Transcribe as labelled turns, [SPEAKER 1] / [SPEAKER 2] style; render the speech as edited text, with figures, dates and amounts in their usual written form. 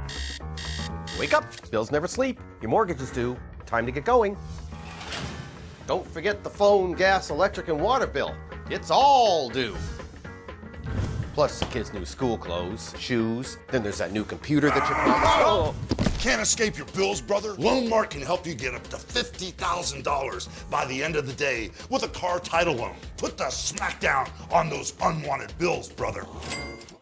[SPEAKER 1] Wake up, bills never sleep. Your mortgage is due. Time to get going. Don't forget the phone, gas, electric, and water bill. It's all due. Plus the kids' new school clothes, shoes, then there's that new computer that you promised.
[SPEAKER 2] Can't escape your bills, brother? Loanmark can help you get up to $50,000 by the end of the day with a car title loan. Put the smack down on those unwanted bills, brother.